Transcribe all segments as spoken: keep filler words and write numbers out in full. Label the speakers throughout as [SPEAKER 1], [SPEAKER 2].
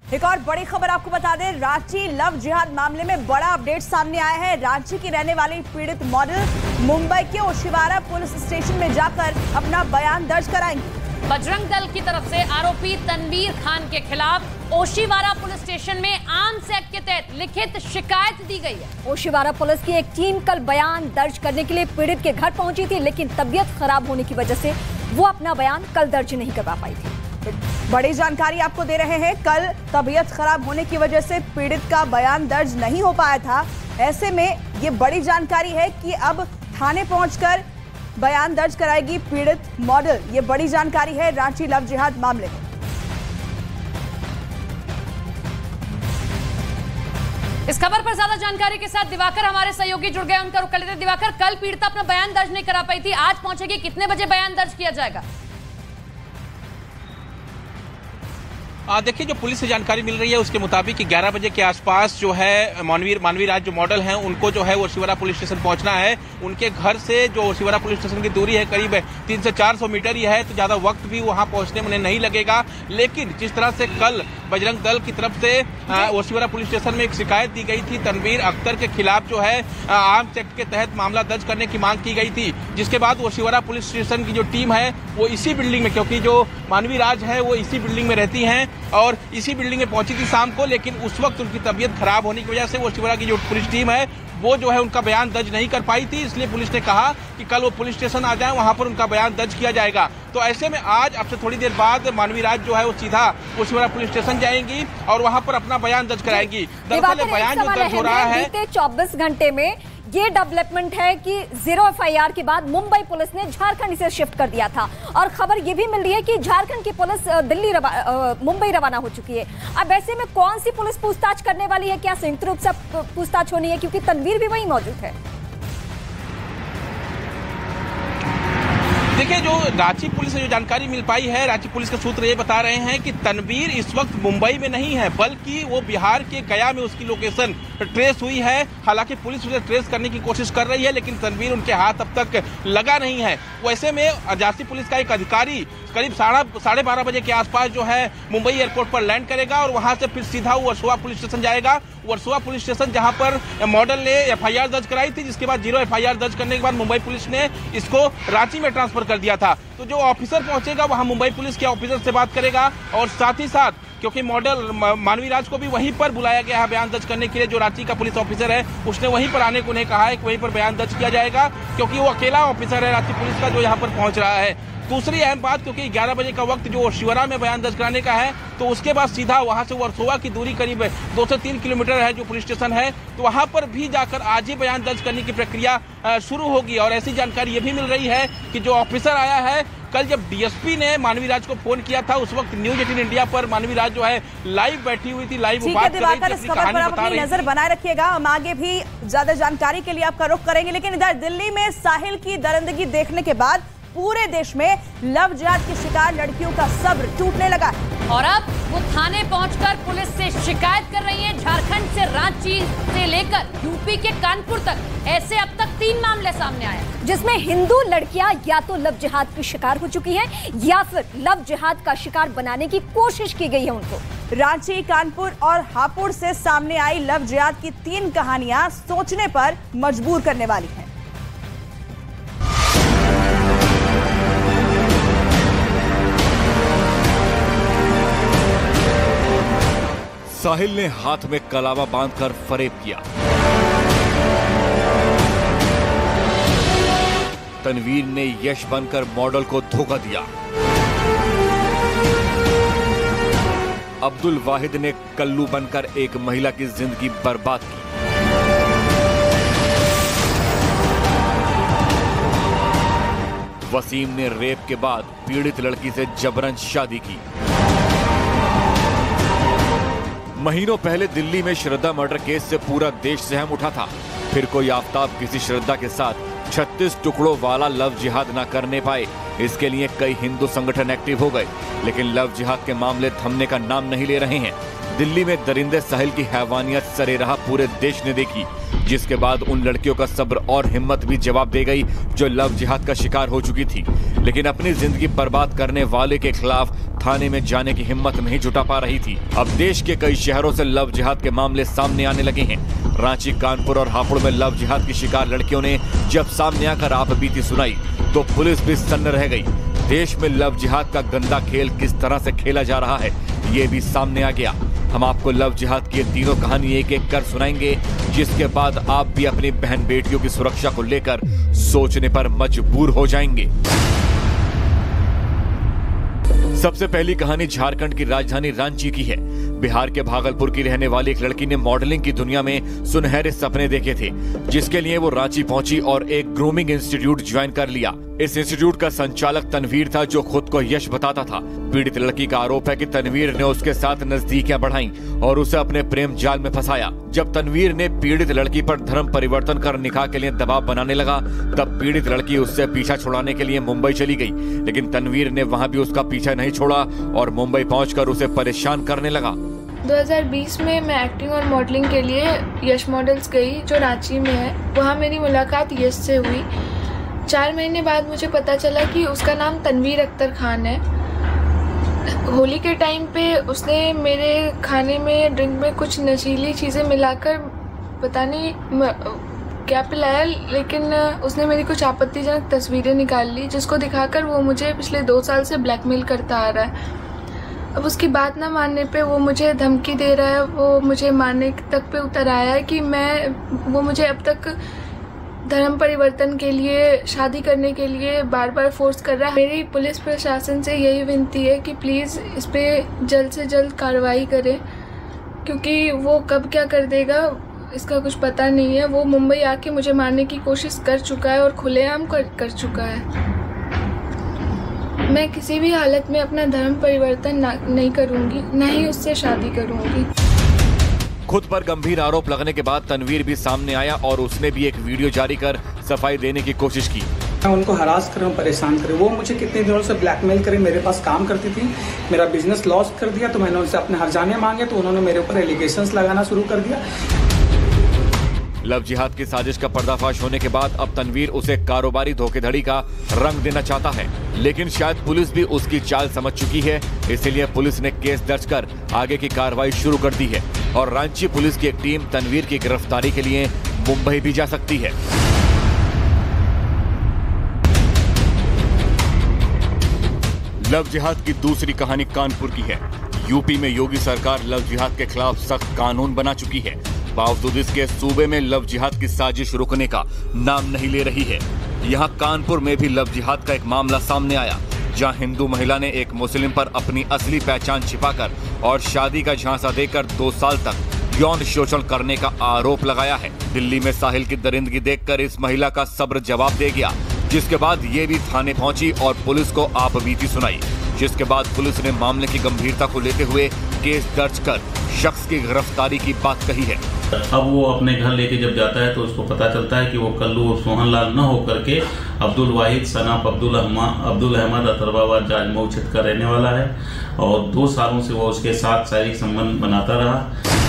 [SPEAKER 1] एक और बड़ी खबर आपको बता दें, रांची लव जिहाद मामले में बड़ा अपडेट सामने आया है। रांची की रहने वाली पीड़ित मॉडल मुंबई के ओशिवारा पुलिस स्टेशन में जाकर अपना बयान दर्ज कराएंगी।
[SPEAKER 2] बजरंग दल की तरफ से आरोपी तनवीर खान के खिलाफ ओशिवारा पुलिस स्टेशन में आर्म्स एक्ट के तहत लिखित शिकायत दी गई है।
[SPEAKER 3] ओशिवारा पुलिस की एक टीम कल बयान दर्ज करने के लिए पीड़ित के घर पहुंची थी, लेकिन तबीयत खराब होने की वजह से वो अपना बयान कल दर्ज नहीं करवा पाई थी।
[SPEAKER 1] बड़ी जानकारी आपको दे रहे हैं, कल तबीयत खराब होने की वजह से पीड़ित का बयान दर्ज नहीं हो पाया था। ऐसे में ये बड़ी जानकारी है कि अब थाने पहुंचकर बयान दर्ज कराएगी पीड़ित मॉडल। ये बड़ी जानकारी है रांची लव जिहाद मामले में।
[SPEAKER 2] इस खबर पर ज्यादा जानकारी के साथ दिवाकर हमारे सहयोगी जुड़ गए, उनका रुख कर लेते हैं। दिवाकर, कल पीड़िता अपना बयान दर्ज नहीं करा पाई थी, आज पहुंचेगी, कितने बजे बयान दर्ज किया जाएगा?
[SPEAKER 4] देखिए, जो पुलिस से जानकारी मिल रही है उसके मुताबिक ग्यारह बजे के आसपास जो है मानवीर मानवी राज जो मॉडल हैं उनको जो है ओशिवारा पुलिस स्टेशन पहुंचना है। उनके घर से जो ओशिवारा पुलिस स्टेशन की दूरी है करीब तीन से चार सौ मीटर ही है, तो ज्यादा वक्त भी वहां पहुंचने में उन्हें नहीं लगेगा। लेकिन जिस तरह से कल बजरंग दल की तरफ से ओशिवारा पुलिस स्टेशन में एक शिकायत दी गई थी, तनवीर अख्तर के खिलाफ जो है आर्म्स एक्ट के तहत मामला दर्ज करने की मांग की गई थी, जिसके बाद ओशिवारा पुलिस स्टेशन की जो टीम है वो इसी बिल्डिंग में, क्योंकि जो मानवी राज है वो इसी बिल्डिंग में रहती हैं और इसी बिल्डिंग में पहुंची थी शाम को, लेकिन उस वक्त उनकी तबीयत खराब होने की वजह से वो ओशिवारा की जो पुलिस टीम है वो जो है उनका बयान दर्ज नहीं कर पाई थी। इसलिए पुलिस ने कहा कि कल वो पुलिस स्टेशन आ जाएं, वहां पर उनका बयान दर्ज किया जाएगा। तो ऐसे में आज अब से थोड़ी देर बाद मानवी राज जो है वो सीधा ओशिवारा पुलिस स्टेशन जाएंगी और वहां पर अपना बयान दर्ज कराएंगी। दरअसल बयान जो दर्ज हो रहा है,
[SPEAKER 3] बीते चौबीस घंटे में ये डेवलपमेंट है कि जीरो एफ आई आर के बाद मुंबई पुलिस ने झारखंड से शिफ्ट कर दिया था और खबर ये भी मिल रही है कि झारखंड की पुलिस दिल्ली रवा, मुंबई रवाना हो चुकी है। अब ऐसे में कौन सी पुलिस पूछताछ करने वाली है? क्या संयुक्त रूप से पूछताछ होनी है, क्योंकि तनवीर भी वहीं मौजूद है?
[SPEAKER 4] देखिए, जो रांची पुलिस से जो जानकारी मिल पाई है, रांची पुलिस के सूत्र ये बता रहे हैं कि तनवीर इस वक्त मुंबई में नहीं है, बल्कि वो बिहार के गया में उसकी लोकेशन ट्रेस हुई है। हालांकि पुलिस उसे ट्रेस करने की कोशिश कर रही है, लेकिन तनवीर उनके हाथ अब तक लगा नहीं है। वैसे में रांची पुलिस का एक अधिकारी करीब साढ़े साढ़े बारह बजे के आसपास जो है मुंबई एयरपोर्ट पर लैंड करेगा और वहां से फिर सीधा वर्सोवा पुलिस स्टेशन जाएगा। वर्सोवा पुलिस स्टेशन जहां पर मॉडल ने एफ आई आर दर्ज कराई थी, जिसके बाद जीरो एफ आई आर दर्ज करने के बाद मुंबई पुलिस ने इसको रांची में ट्रांसफर कर दिया था। तो जो ऑफिसर पहुंचेगा वहां मुंबई पुलिस के ऑफिसर से बात करेगा और साथ ही साथ क्योंकि मॉडल मानवी राज को भी वहीं पर बुलाया गया है बयान दर्ज करने के लिए, जो रांची का पुलिस ऑफिसर है उसने वहीं पर आने को उन्हें कहा है कि वहीं पर बयान दर्ज किया जाएगा, क्योंकि वो अकेला ऑफिसर है रांची पुलिस का जो यहाँ पर पहुंच रहा है। दूसरी अहम बात, क्योंकि ग्यारह बजे का वक्त जो ओशिवारा में बयान दर्ज कराने का है, तो उसके बाद सीधा वहां से वर्सोवा की दूरी करीब दो से तीन किलोमीटर है जो पुलिस स्टेशन है, तो वहां पर भी जाकर आज ही बयान दर्ज करने की प्रक्रिया शुरू होगी। और ऐसी जानकारी ये भी मिल रही है कि जो ऑफिसर आया है, कल जब डी एस पी ने मानवी राज को फोन किया था उस वक्त न्यूज एटीन इंडिया पर मानवी राज जो है लाइव बैठी हुई थी, लाइव बात कर रही थी, अपनी कहानी बता रही थी।
[SPEAKER 1] नजर बनाए रखिएगा, हम आगे भी ज्यादा जानकारी के लिए आपका रुख करेंगे। लेकिन इधर दिल्ली में साहिल की दरिंदगी देखने के बाद पूरे देश में लव जिहाद की शिकार लड़कियों का सब्र टूटने लगा है
[SPEAKER 2] और अब वो थाने पहुंचकर पुलिस से शिकायत कर रही है। झारखंड से रांची से लेकर यूपी के कानपुर तक ऐसे अब तक तीन मामले सामने आए,
[SPEAKER 3] जिसमें हिंदू लड़कियां या तो लव जिहाद की शिकार हो चुकी हैं या फिर लव जिहाद का शिकार बनाने की कोशिश की गई है उनको।
[SPEAKER 1] रांची, कानपुर और हापुड़ से सामने आई लव जिहाद की तीन कहानियां सोचने पर मजबूर करने वाली हैं।
[SPEAKER 5] साहिल ने हाथ में कलावा बांधकर फरेब किया। तनवीर ने यश बनकर मॉडल को धोखा दिया। अब्दुल वाहिद ने कल्लू बनकर एक महिला की जिंदगी बर्बाद की। वसीम ने रेप के बाद पीड़ित लड़की से जबरन शादी की। महीनों पहले दिल्ली में श्रद्धा मर्डर केस से पूरा देश सहम उठा था। फिर कोई आफताब किसी श्रद्धा के साथ छत्तीस टुकड़ों वाला लव जिहाद न करने पाए, इसके लिए कई हिंदू संगठन एक्टिव हो गए, लेकिन लव जिहाद के मामले थमने का नाम नहीं ले रहे हैं। दिल्ली में दरिंदे साहिल की हैवानियत सरेराह पूरे देश ने देखी, जिसके बाद उन लड़कियों का सब्र और हिम्मत भी जवाब दे गई जो लव जिहाद का शिकार हो चुकी थी। लेकिन अपनी जिंदगी बर्बाद करने वाले के खिलाफ थाने में जाने की हिम्मत नहीं जुटा पा रही थी। अब देश के कई शहरों से लव जिहाद के मामले सामने आने लगे हैं। रांची, कानपुर और हापुड़ में लव जिहाद की शिकार लड़कियों ने जब सामने आकर आप बीती सुनाई तो पुलिस भी सन्न रह गई। देश में लव जिहाद का गंदा खेल किस तरह से खेला जा रहा है ये भी सामने आ गया। हम आपको लव जिहाद की तीनों कहानी एक एक कर सुनाएंगे, जिसके बाद आप भी अपनी बहन बेटियों की सुरक्षा को लेकर सोचने पर मजबूर हो जाएंगे। सबसे पहली कहानी झारखंड की राजधानी रांची की है। बिहार के भागलपुर की रहने वाली एक लड़की ने मॉडलिंग की दुनिया में सुनहरे सपने देखे थे, जिसके लिए वो रांची पहुंची और एक ग्रूमिंग इंस्टीट्यूट ज्वाइन कर लिया। इस इंस्टीट्यूट का संचालक तनवीर था, जो खुद को यश बताता था। पीड़ित लड़की का आरोप है कि तनवीर ने उसके साथ नजदीकियां बढ़ाई और उसे अपने प्रेम जाल में फंसाया। जब तनवीर ने पीड़ित लड़की पर धर्म परिवर्तन कर निकाह के लिए दबाव बनाने लगा, तब पीड़ित लड़की उससे पीछा छुड़ाने के लिए मुंबई चली गई, लेकिन तनवीर ने वहां भी उसका पीछा नहीं छोड़ा और मुंबई पहुंचकर उसे परेशान करने लगा।
[SPEAKER 6] दो हज़ार बीस में मैं एक्टिंग और मॉडलिंग के लिए यश मॉडल्स गई, जो रांची में है। वहाँ मेरी मुलाकात यश से हुई। चार महीने बाद मुझे पता चला कि उसका नाम तनवीर अख्तर खान है। होली के टाइम पे उसने मेरे खाने में, ड्रिंक में कुछ नशीली चीज़ें मिलाकर पता नहीं क्या पिलाया, लेकिन उसने मेरी कुछ आपत्तिजनक तस्वीरें निकाल ली, जिसको दिखाकर वो मुझे पिछले दो साल से ब्लैकमेल करता आ रहा है। अब उसकी बात ना मानने पे वो मुझे धमकी दे रहा है, वो मुझे मारने तक पे उतर आया है कि मैं वो मुझे अब तक धर्म परिवर्तन के लिए, शादी करने के लिए बार बार फोर्स कर रहा है। मेरी पुलिस प्रशासन से यही विनती है कि प्लीज़ इस पर जल्द से जल्द कार्रवाई करें, क्योंकि वो कब क्या कर देगा इसका कुछ पता नहीं है। वो मुंबई आके मुझे मारने की कोशिश कर चुका है और खुलेआम कर, कर चुका है। मैं किसी भी हालत में अपना धर्म परिवर्तन नहीं करूंगी, न ही उससे शादी करूंगी।
[SPEAKER 5] खुद पर गंभीर आरोप लगने के बाद तनवीर भी सामने आया और उसने भी एक वीडियो जारी कर सफाई देने की कोशिश की।
[SPEAKER 7] मैं उनको हरास कर रहा हूँ, परेशान कर रहा हूँ। वो मुझे कितने दिनों से ब्लैकमेल करे, मेरे पास काम करती थी, मेरा बिजनेस लॉस कर दिया, तो मैंने उनसे अपने हर्जाने मांगे, तो उन्होंने मेरे ऊपर एलिगेशंस लगाना शुरू कर दिया।
[SPEAKER 5] लव जिहाद की साजिश का पर्दाफाश होने के बाद अब तनवीर उसे कारोबारी धोखेधड़ी का रंग देना चाहता है, लेकिन शायद पुलिस भी उसकी चाल समझ चुकी है। इसीलिए पुलिस ने केस दर्ज कर आगे की कार्रवाई शुरू कर दी है और रांची पुलिस की एक टीम तनवीर की गिरफ्तारी के लिए मुंबई भी जा सकती है। लव जिहाद की दूसरी कहानी कानपुर की है। यूपी में योगी सरकार लव जिहाद के खिलाफ सख्त कानून बना चुकी है। बावजूद इसके सूबे में लव जिहाद की साजिश रुकने का नाम नहीं ले रही है। यहाँ कानपुर में भी लव जिहाद का एक मामला सामने आया, जहाँ हिंदू महिला ने एक मुस्लिम पर अपनी असली पहचान छिपाकर और शादी का झांसा देकर दो साल तक यौन शोषण करने का आरोप लगाया है। दिल्ली में साहिल की दरिंदगी देखकर इस महिला का सब्र जवाब दे गया, जिसके बाद ये भी थाने पहुंची और पुलिस को आपबीती सुनाई, जिसके बाद पुलिस ने मामले की गंभीरता को लेते हुए केस दर्ज कर शख्स की गिरफ्तारी की बात कही है।
[SPEAKER 8] अब वो अपने घर लेके जब जाता है तो उसको पता चलता है कि वो कल्लू और सोहनलाल न होकर के अब्दुल वाहिद सनाफ अब्दुल अब्दुल अहमद अतरबाबाद जाजमऊ क्षेत्र का रहने वाला है और दो सालों से वो उसके साथ शारीरिक संबंध बनाता रहा।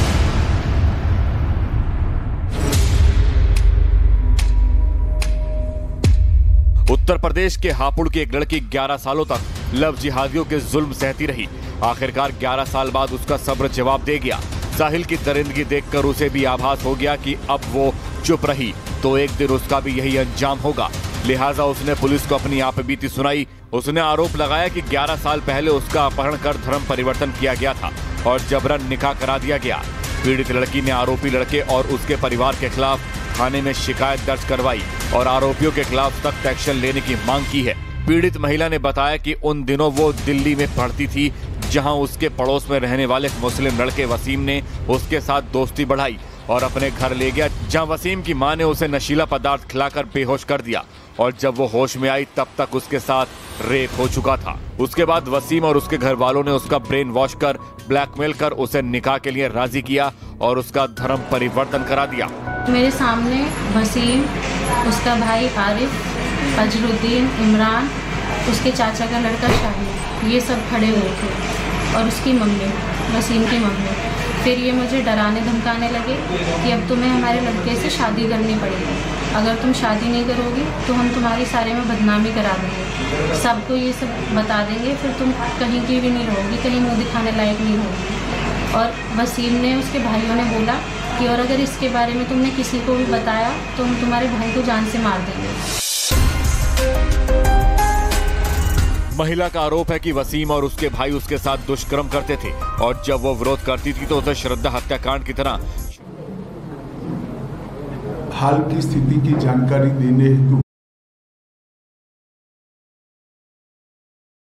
[SPEAKER 5] उत्तर प्रदेश के हापुड़ की एक लड़की ग्यारह सालों तक लव जिहादियों के जुल्म सहती रही। आखिरकार ग्यारह साल बाद उसका सब्र जवाब दे गया। साहिल की दरिंदगी देखकर उसे भी आभास हो गया कि अब वो चुप रही तो एक दिन उसका भी यही अंजाम होगा। लिहाजा उसने पुलिस को अपनी आपबीती सुनाई। उसने आरोप लगाया कि ग्यारह साल पहले उसका अपहरण कर धर्म परिवर्तन किया गया था और जबरन निकाह करा दिया गया। पीड़ित लड़की ने आरोपी लड़के और उसके परिवार के खिलाफ थाने में शिकायत दर्ज करवाई और आरोपियों के खिलाफ सख्त एक्शन लेने की मांग की है। पीड़ित महिला ने बताया कि उन दिनों वो दिल्ली में पढ़ती थी, जहां उसके पड़ोस में रहने वाले मुस्लिम लड़के वसीम ने उसके साथ दोस्ती बढ़ाई और अपने घर ले गया, जहां वसीम की मां ने उसे नशीला पदार्थ खिलाकर बेहोश कर दिया और जब वो होश में आई तब तक उसके साथ रेप हो चुका था। उसके बाद वसीम और उसके घर वालों ने उसका ब्रेन वॉश कर ब्लैकमेल कर उसे निकाह के लिए राजी किया और उसका धर्म परिवर्तन करा दिया।
[SPEAKER 9] मेरे सामने वसीम, उसका भाई आरिफ, अजरुद्दीन, इमरान, उसके चाचा का लड़का शाहिद, ये सब खड़े हुए थे और उसकी मम्मी, वसीम की मम्मी। फिर ये मुझे डराने धमकाने लगे कि अब तुम्हें हमारे लड़के से शादी करनी पड़ेगी, अगर तुम शादी नहीं करोगी तो हम तुम्हारी सारे में बदनामी करा देंगे, सबको ये सब बता देंगे, फिर तुम कहीं की भी नहीं रहोगी, कहीं मुँह दिखाने लायक नहीं होगी। और वसीम ने, उसके भाइयों ने बोला कि और अगर इसके बारे में तुमने किसी को भी बताया तो हम तुम्हारे भाई को जान से मार देंगे।
[SPEAKER 5] महिला का आरोप है कि वसीम और उसके भाई उसके साथ दुष्कर्म करते थे और जब वो विरोध करती थी तो उसे श्रद्धा हत्याकांड की तरह
[SPEAKER 10] हाल की स्थिति की जानकारी देने हेतु